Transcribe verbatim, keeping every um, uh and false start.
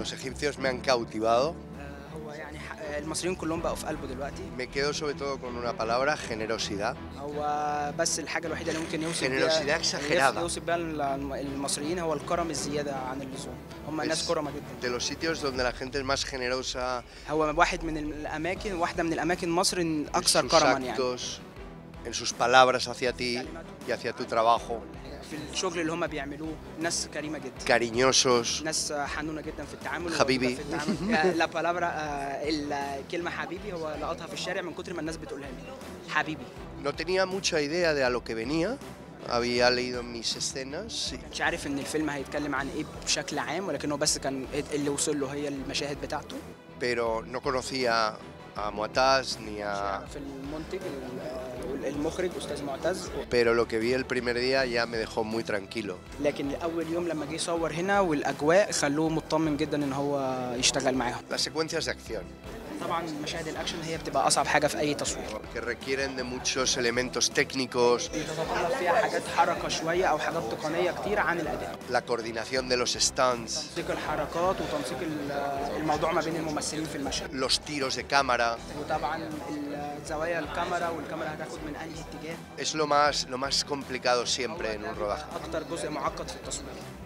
Los egipcios me han cautivado. آه، هو يعني ح- آه، المصريين كلهم بقوا في قلبه دلوقتي. Me quedo sobre todo con una palabra, generosidad. هو بس الحاجة الوحيدة اللي ممكن يوصف Generosidad بيها exagerada. يوصف بيها الم- المصريين هو الكرم الزيادة عن اللزوم. هم ناس Es كرمة de جدا. los sitios donde la gente es más generosa هو واحد من الأماكن واحدة من الأماكن مصر en أكثر sus كرما يعني. actos, en sus palabras hacia ti y hacia tu trabajo. في الشغل اللي هم بيعملوه ناس كريمة جدا. Cariñosos. ناس حنونة جدا في التعامل. حبيبي. في التعامل. لا بالابرا الكلمة حبيبي هو لقطها في الشارع من كتر ما الناس بتقولها لي. حبيبي. No tenía mucha idea de a lo que venía. Había leído en mis escenas. y مش عارف ان الفيلم هيتكلم عن ايه بشكل عام ولكن هو بس كان اللي وصل له هي المشاهد بتاعته. Pero no conocía a Muataz ni a... في المنتج المخرج استاذ معتز. Pero lo que vi el primer día ya me dejó muy tranquilo. لكن اول يوم لما جه يصور هنا والاجواء خلوه مطمن جدا ان هو يشتغل معاهم. Las secuencias de acción, طبعا مشاهد الاكشن هي بتبقى اصعب حاجه في اي تصوير. que requieren de muchos elementos técnicos, بيتطلب فيها حاجات حركه شويه او حاجات تقنيه كتير عن الاداء. la coordinación de los stunts, تنسيق الحركات وتنسيق ال- الموضوع ما بين الممثلين في المشهد. los tiros de cámara. وطبعا زوايا الكاميرا والكاميرا هتاخد من انهي اتجاه. Es lo más, lo más complicado siempre en un rodaje. اكتر جزء معقد في التصوير.